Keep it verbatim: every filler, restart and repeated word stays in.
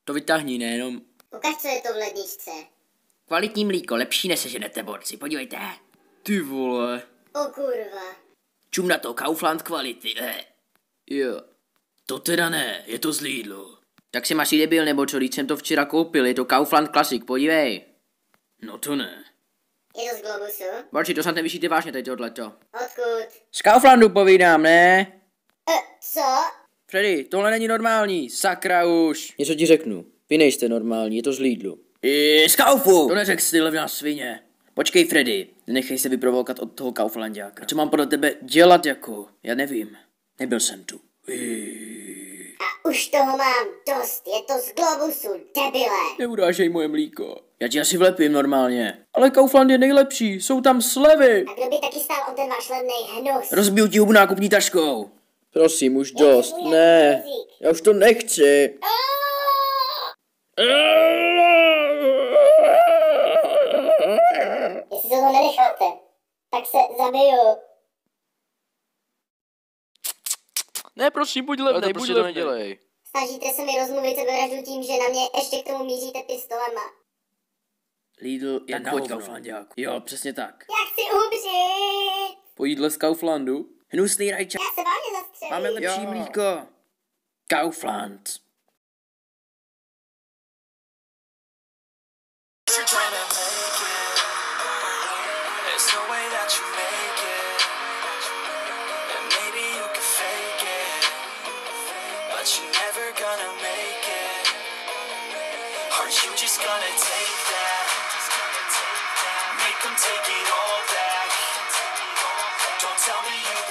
To vytáhni, nejenom. Ukaž, co je to v ledničce. Kvalitní mlíko, lepší neseženete, borci, podívejte. Ty vole. O kurva. Čum na to, Kaufland kvality, eh. Jo. To teda ne, je to z Lidlu. Tak si asi debil, nebo co, když jsem to včera koupil, je to Kaufland Classic, podívej. No to ne. Je to z Globusu? Borci, to snad nevyšíte vážně teď tohleto. Odkud? Z Kauflandu povídám, ne? E, co? Freddy, tohle není normální, sakra už. Něco ti řeknu, vy nejste normální, je to z Lidlu. I z Kaufu! To neřek si, levná svině. Počkej, Freddy, nechej se vyprovokat od toho Kauflandiáka. Co mám podle tebe dělat jako? Já nevím, nebyl jsem tu. I... A už toho mám dost, je to z Globusu, debile. Neurážej moje mlíko. Já ti asi vlepím normálně. Ale Kaufland je nejlepší, jsou tam slevy. A kdo by taky stál o ten váš levnej hnus? Rozbiju ti hubu nákupní taškou. Prosím, už dost, ne. Já už to nechci. Jestli se to nenecháte, tak se zabiju. Ne, prosím, buď levnej, buď levnej. Nedělej. Snažíte se mi rozmluvit sebevraždu tím, že na mě ještě k tomu míříte pistolema. Lidl je na Kauflandiáku. Jo, přesně tak. Já chci umřít. Po jídle z Kauflandu? Hnusný rajčák. Já se vážně zastřelím. Máme lepší jo. Mlíko. Kaufland. Are you just gonna take that? Make them take it all back. Don't tell me you